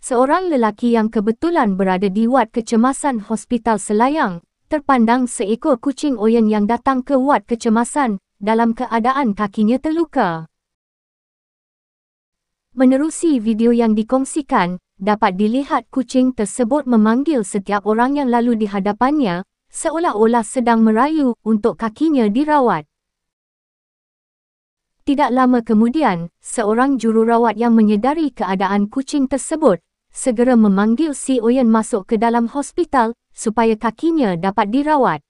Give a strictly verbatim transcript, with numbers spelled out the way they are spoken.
Seorang lelaki yang kebetulan berada di wad kecemasan Hospital Selayang, terpandang seekor kucing oyen yang datang ke wad kecemasan, dalam keadaan kakinya terluka. Menerusi video yang dikongsikan, dapat dilihat kucing tersebut memanggil setiap orang yang lalu di hadapannya, seolah-olah sedang merayu untuk kakinya dirawat. Tidak lama kemudian, seorang jururawat yang menyedari keadaan kucing tersebut, segera memanggil si oyen masuk ke dalam hospital, supaya kakinya dapat dirawat.